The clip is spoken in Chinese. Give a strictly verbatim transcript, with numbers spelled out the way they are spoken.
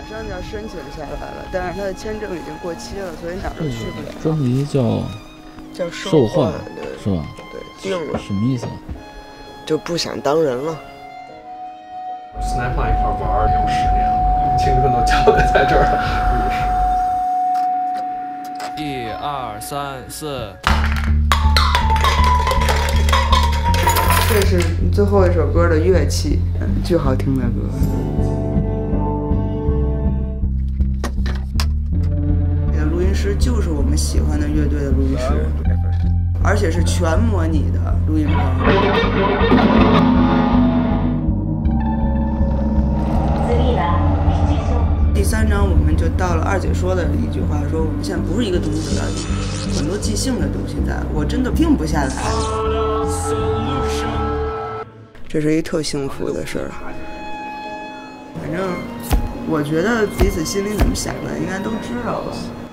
上就要申请下来了，但是他的签证已经过期了，所以哪儿都去不了。 专辑叫叫兽化是吧？ 对，定了。 什么意思？ 就不想当人了。 Snapline 一块玩有十年了，青春都交给在这儿了。 一二三四。 这是最后一首歌的乐器，嗯，巨好听的歌。这个录音师就是我们喜欢的乐队的录音师，而且是全模拟的录音棚。第三章我们就到了二姐说的一句话，说我们现在不是一个东西了，很多即兴的东西在，我真的定不下来。这是一特幸福的事儿。反正我觉得彼此心里怎么想的，应该都知道吧。